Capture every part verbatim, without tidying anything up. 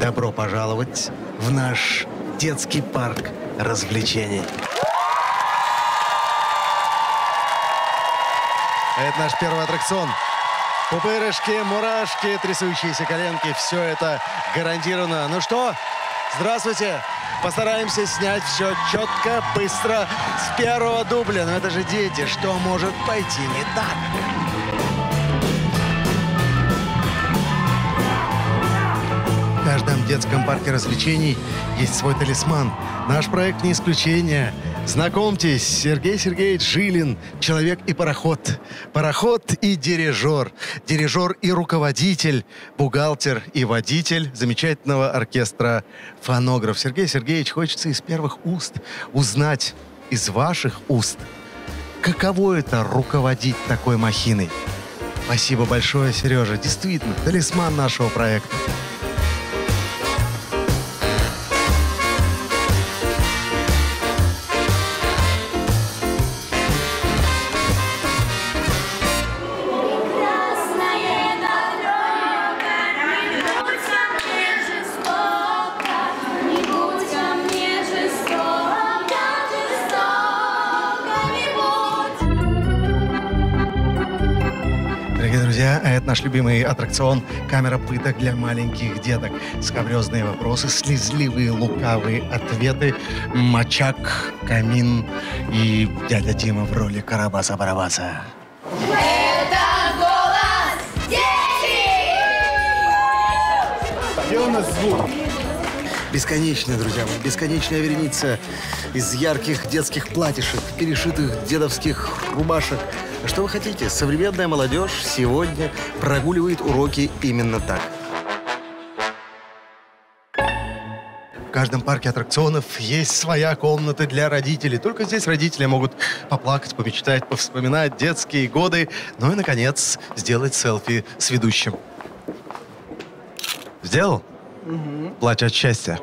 Добро пожаловать в наш детский парк развлечений. Это наш первый аттракцион. Пупырышки, мурашки, трясущиеся коленки. Все это гарантированно. Ну что, здравствуйте. Постараемся снять все четко, быстро, с первого дубля. Но это же дети. Что может пойти не так? В каждом детском парке развлечений есть свой талисман. Наш проект не исключение. Знакомьтесь, Сергей Сергеевич Жилин, человек и пароход. Пароход и дирижер. Дирижер и руководитель, бухгалтер и водитель замечательного оркестра «Фонограф». Сергей Сергеевич, хочется из первых уст узнать, из ваших уст, каково это руководить такой махиной. Спасибо большое, Сережа. Действительно, талисман нашего проекта. Дорогие друзья, это наш любимый аттракцион «Камера пыток» для маленьких деток. Скабрезные вопросы, слезливые лукавые ответы, мочак, камин и дядя Дима в роли Карабаса-Барабаса. Это голос дети! Где у нас звук? Бесконечная, друзья мои, бесконечная вереница из ярких детских платьишек, перешитых дедовских рубашек. А что вы хотите? Современная молодежь сегодня прогуливает уроки именно так. В каждом парке аттракционов есть своя комната для родителей. Только здесь родители могут поплакать, помечтать, повспоминать детские годы, ну и, наконец, сделать селфи с ведущим. Сделал? Угу. Плачь от счастья.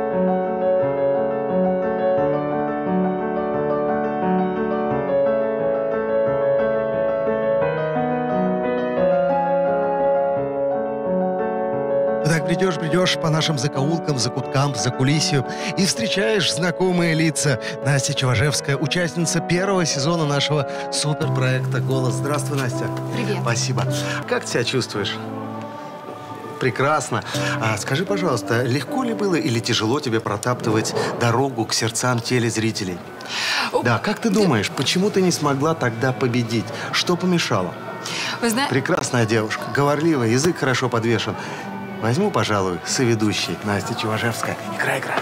Так бредешь, бредешь по нашим закоулкам, закуткам, закулисью и встречаешь знакомые лица. Настя Чеважевская, участница первого сезона нашего суперпроекта «Голос». Здравствуй, Настя. Привет. Спасибо. Как ты себя чувствуешь? Прекрасно. А скажи, пожалуйста, легко ли было или тяжело тебе протаптывать дорогу к сердцам телезрителей? О, да, как ты думаешь, почему ты не смогла тогда победить? Что помешало? Вы знаете... Прекрасная девушка, говорливая, язык хорошо подвешен. Возьму, пожалуй, соведущей Настя Чеважевская. Играй, играй.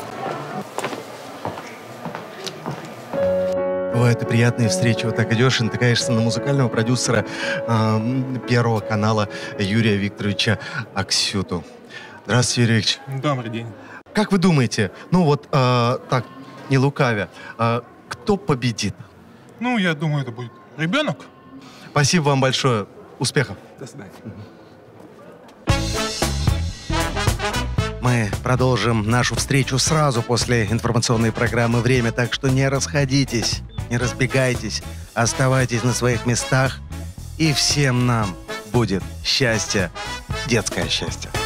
Ой, это приятные встречи. Вот так идешь и натыкаешься на музыкального продюсера э, Первого канала Юрия Викторовича Аксюту. Здравствуйте, Юрий Викторович. Добрый день. Как вы думаете, ну вот э, так, не лукавя, э, кто победит? Ну, я думаю, это будет ребенок. Спасибо вам большое. Успехов. До свидания. Мы продолжим нашу встречу сразу после информационной программы «Время», так что не расходитесь, не разбегайтесь, оставайтесь на своих местах, и всем нам будет счастье, детское счастье.